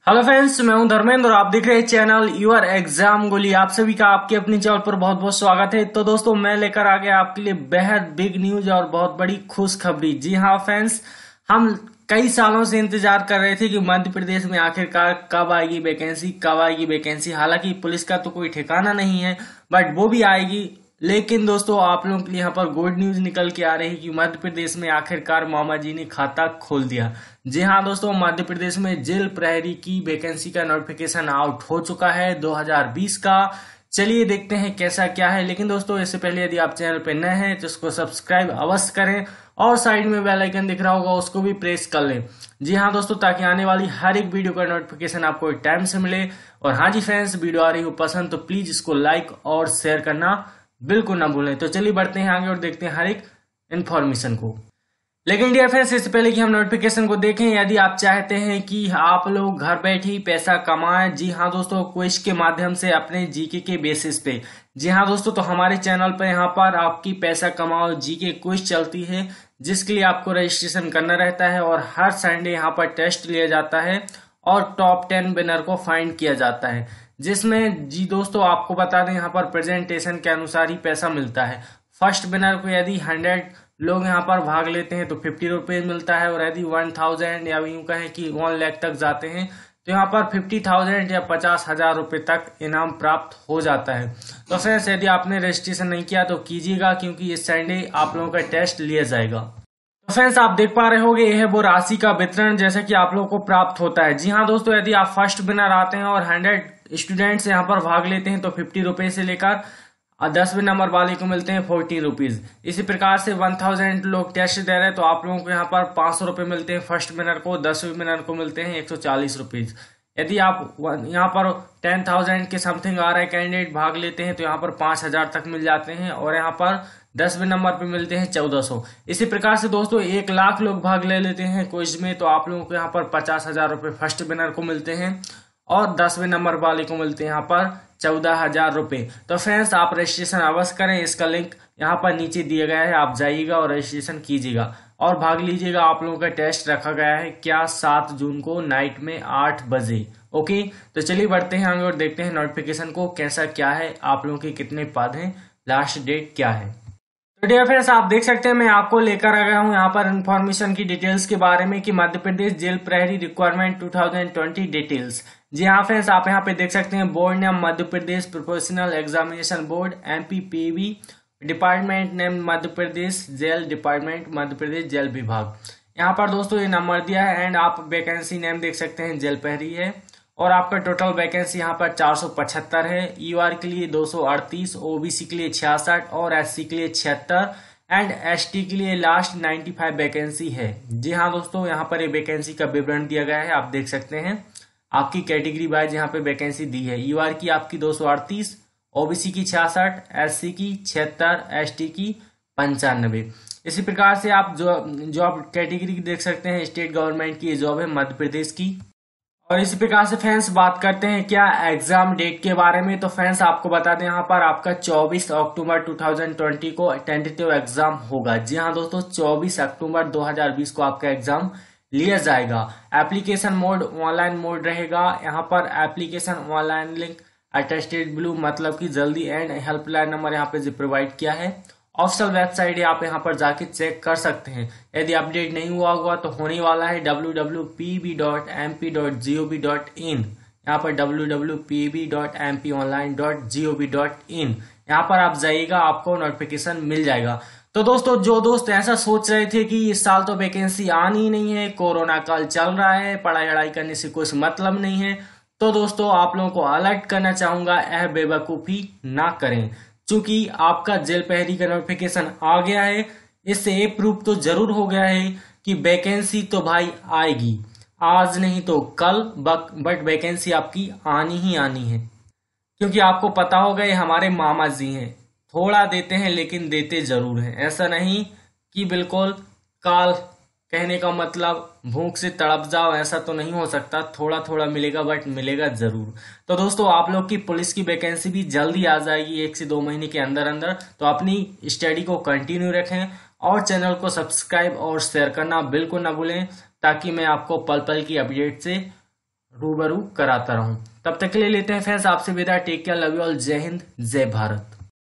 Hello friends, मैं हूं धर्मेंद्र और आप देख रहे हैं चैनल यूर एग्जाम गोली। आप सभी का आपके अपनी चैनल पर बहुत बहुत स्वागत है। तो दोस्तों, मैं लेकर आ गया आपके लिए बेहद बिग न्यूज और बहुत बड़ी खुशखबरी। जी हाँ फ्रेंड्स, हम कई सालों से इंतजार कर रहे थे कि मध्य प्रदेश में आखिरकार कब आएगी वैकेंसी, कब आएगी वैकेंसी। हालांकि पुलिस का तो कोई ठिकाना नहीं है, बट वो भी आएगी। लेकिन दोस्तों, आप लोगों के लिए यहाँ पर गुड न्यूज निकल के आ रही है कि मध्य प्रदेश में आखिरकार मामा जी ने खाता खोल दिया। जी हाँ दोस्तों, मध्य प्रदेश में जेल प्रहरी की वैकेंसी का नोटिफिकेशन आउट हो चुका है 2020 का। चलिए देखते हैं कैसा क्या है। लेकिन दोस्तों, इससे पहले यदि आप चैनल पर नए हैं तो इसको सब्सक्राइब अवश्य करें और साइड में बेल आइकन दिख रहा होगा, उसको भी प्रेस कर लें। जी हाँ दोस्तों, ताकि आने वाली हर एक वीडियो का नोटिफिकेशन आपको टाइम से मिले। और हाँ जी फ्रेंड्स, वीडियो आ रही हो पसंद तो प्लीज इसको लाइक और शेयर करना बिल्कुल ना भूलें। तो चलिए बढ़ते हैं आगे और देखते हैं हर एक इन्फॉर्मेशन को। लेकिन डियर फ्रेंड्स, इससे पहले कि हम नोटिफिकेशन को देखें, यदि आप चाहते हैं कि आप लोग घर बैठे ही पैसा कमाएं, जी हाँ दोस्तों, क्विज के माध्यम से अपने जीके के बेसिस पे। जी हाँ दोस्तों, तो हमारे चैनल पर यहाँ पर आपकी पैसा कमाओ जीके क्विज चलती है, जिसके लिए आपको रजिस्ट्रेशन करना रहता है और हर संडे यहाँ पर टेस्ट लिया जाता है और टॉप 10 विनर को फाइंड किया जाता है। जिसमें जी दोस्तों, आपको बता दें यहाँ पर प्रेजेंटेशन के अनुसार ही पैसा मिलता है। फर्स्ट विनर को यदि 100 लोग यहाँ पर भाग लेते हैं तो 50 रुपीज मिलता है, और यदि 1000 या यूं कहें कि 1 लाख तक जाते हैं तो यहाँ पर 50,000 या 50,000 रुपए तक इनाम प्राप्त हो जाता है। तो फ्रेंड्स, यदि आपने रजिस्ट्रेशन नहीं किया तो कीजिएगा, क्योंकि इस संडे आप लोगों का टेस्ट लिया जाएगा। तो फ्रेंड्स, आप देख पा रहे होंगे यह है वो राशि का वितरण जैसे कि आप लोगों को प्राप्त होता है। जी हाँ दोस्तों, यदि आप फर्स्ट विनर आते हैं और 100 स्टूडेंट्स यहाँ पर भाग लेते हैं तो 50 रुपए से लेकर 10वें नंबर वाले को मिलते हैं 40 रुपीज। इसी प्रकार से 1000 लोग टेस्ट दे रहे हैं तो आप लोगों को यहाँ पर 500 रुपए मिलते हैं फर्स्ट विनर को, 10वें विनर को मिलते हैं 140 रुपीज। यदि आप यहाँ पर 10,000 के समथिंग आ रहे कैंडिडेट भाग लेते हैं तो यहाँ पर 5,000 तक मिल जाते हैं, और यहाँ पर 10वें नंबर पे मिलते हैं 1400। इसी प्रकार से दोस्तों 1 लाख लोग भाग ले लेते हैं क्विज में तो आप लोगों को यहाँ पर 50,000 रुपए फर्स्ट विनर को मिलते हैं, और 10वें नंबर वाले को मिलते हैं यहाँ पर 14,000 रुपए। तो फ्रेंड्स, आप रजिस्ट्रेशन अवश्य करें। इसका लिंक यहाँ पर नीचे दिया गया है, आप जाइएगा और रजिस्ट्रेशन कीजिएगा और भाग लीजिएगा। आप लोगों का टेस्ट रखा गया है क्या 7 जून को नाइट में 8 बजे। ओके, तो चलिए बढ़ते हैं आगे और देखते हैं नोटिफिकेशन को कैसा क्या है, आप लोगों के कितने पद हैं, लास्ट डेट क्या है। तो डियर फ्रेंड्स, आप देख सकते हैं मैं आपको लेकर आ गया हूं यहाँ पर इन्फॉर्मेशन की डिटेल्स के बारे में कि मध्य प्रदेश जेल प्रहरी रिक्वायरमेंट 2020 डिटेल्स। जी हाँ फ्रेंड्स, आप यहाँ पे देख सकते हैं board name Madhya Pradesh professional examination board MPPB, department name Madhya Pradesh jail department Madhya Pradesh jail विभाग। यहाँ पर दोस्तों ये नंबर दिया है एंड आप वैकेंसी नेम देख सकते हैं जेल प्रहरी है, और आपका टोटल वैकेंसी यहाँ पर 475 है। ER के लिए 238, OBC के लिए 66 और SC के लिए 76 एंड ST के लिए लास्ट 95 वैकेंसी है। जी हाँ दोस्तों, यहाँ पर ये वैकेंसी का विवरण दिया गया है, आप देख सकते हैं आपकी कैटेगरी वाइज यहाँ पे वैकेंसी दी है। ER की आपकी 238, OBC की 66, SC की 76, ST की 95। इसी प्रकार से आप जॉब कैटेगरी देख सकते हैं, स्टेट गवर्नमेंट की जॉब है मध्य प्रदेश की। और इसी प्रकार से फ्रेंड्स बात करते हैं क्या एग्जाम डेट के बारे में। तो फ्रेंड्स आपको बता दें यहाँ पर आपका 24 अक्टूबर 2020 को टेंटेटिव एग्जाम होगा। जी हाँ दोस्तों, 24 अक्टूबर 2020 को आपका एग्जाम लिया जाएगा। एप्लीकेशन मोड ऑनलाइन मोड रहेगा। यहाँ पर application online link attested blue, मतलब कि जल्दी एंड हेल्पलाइन नंबर यहाँ पे प्रोवाइड किया है। ऑफिशियल वेबसाइट है, आप यहाँ पर जाके चेक कर सकते हैं। यदि अपडेट नहीं हुआ होगा तो होने वाला है www.pb.mp.gov.in। यहाँ पर www.pb.mponline.gov.in, यहाँ पर आप जाइएगा, आपको नोटिफिकेशन मिल जाएगा। तो दोस्तों, जो दोस्त ऐसा सोच रहे थे कि इस साल तो वैकेंसी आनी नहीं है, कोरोना काल चल रहा है, पढ़ाई वढ़ाई करने से कुछ मतलब नहीं है, तो दोस्तों आप लोगों को अलर्ट करना चाहूंगा, यह बेवकूफी ना करें। चूंकि आपका जेल प्रहरी का नोटिफिकेशन आ गया है, इससे ये प्रूफ तो जरूर हो गया है कि वैकेंसी तो भाई आएगी, आज नहीं तो कल, बट वैकेंसी आपकी आनी ही आनी है। क्योंकि आपको पता होगा ये हमारे मामा जी हैं, थोड़ा देते हैं लेकिन देते जरूर हैं। ऐसा नहीं कि बिल्कुल काल, कहने का मतलब भूख से तड़प जाओ, ऐसा तो नहीं हो सकता। थोड़ा थोड़ा मिलेगा बट मिलेगा जरूर। तो दोस्तों, आप लोग की पुलिस की वैकेंसी भी जल्दी आ जाएगी, 1 से 2 महीने के अंदर अंदर। तो अपनी स्टडी को कंटिन्यू रखें और चैनल को सब्सक्राइब और शेयर करना बिल्कुल ना भूलें, ताकि मैं आपको पल पल की अपडेट से रूबरू कराता रहूं। तब तक के लिए लेते हैं फ्रेंड्स आपसे विदा। Take care, love you all, जय हिंद, जय भारत।